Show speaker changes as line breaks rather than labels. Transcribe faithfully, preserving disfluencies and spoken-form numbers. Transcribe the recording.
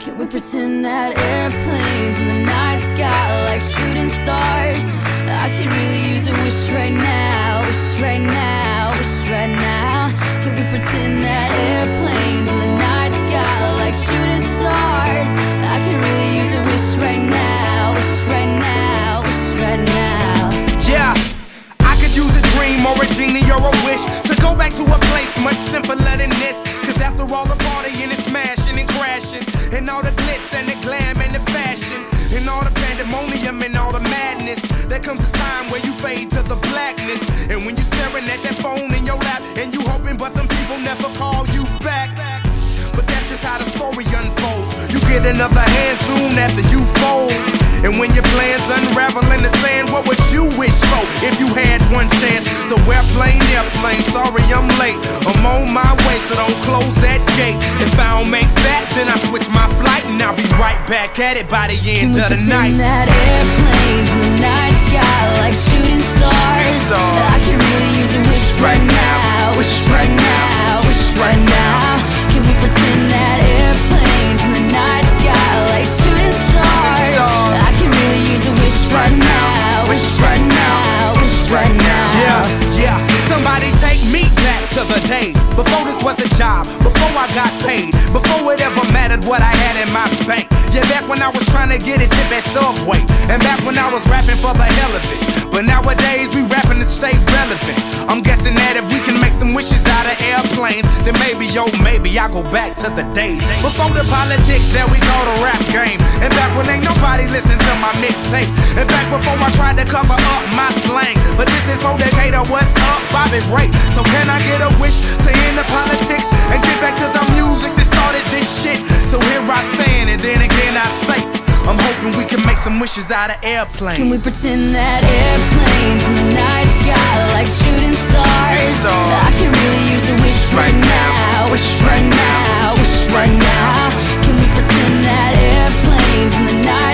Can we pretend that airplanes in the night sky are like shooting stars? I could really use a wish right now, wish right now, wish right now. Can we pretend that airplanes in the night sky are like shooting stars? I could really use a wish right now, wish right now, wish right now.
Yeah, I could use a dream or a genie or a wish to go back to a place much simpler than this. Cause after all the partying and smashing and crashing, and all the glitz and the glam and the fashion, and all the pandemonium and all the madness, there comes a time where you fade to the blackness. And when you staring at that phone in your lap, and you hoping but them people never call you back. But that's just how the story unfolds. You get another hand soon after you fold. And when your plans unravel in the sand, what would you wish for if you had one chance? So airplane, airplane, sorry I'm late. I'm on my way, so don't close that gate. If I don't make that, then I switch my flight, and I'll be right back at it by the end of the night.
Can we pretend that airplanes in the night sky like shooting stars? I could really use a wish right now, wish right now, wish right now. Can we pretend that airplanes in the night sky like shooting stars? I can really use a wish right now, wish right now, wish right now.
Yeah, yeah, somebody take me back to the days before this was a job, before I got paid, before it ever mattered what I had in my bank. Yeah, back when I was trying to get a tip at Subway, and back when I was rapping for the hell of it. But nowadays we rapping to stay relevant. I'm guessing that if we can make some wishes out of airplanes, then maybe, yo, maybe I'll go back to the days before the politics that we call the rap game. And back when ain't nobody listened to my mixtape. And back before I tried to cover up my slang. But this is for Decatur, what's up, Bobby Ray? So can I get a wish to end the politics and get back to the music that started this shit? So here I stand, and then again I say, I'm hoping we can make some wishes out of airplanes.
Can we pretend that airplanes in the night sky like shooting stars? I can really use a wish right now, wish right now, wish right now. Can we pretend that airplanes in the night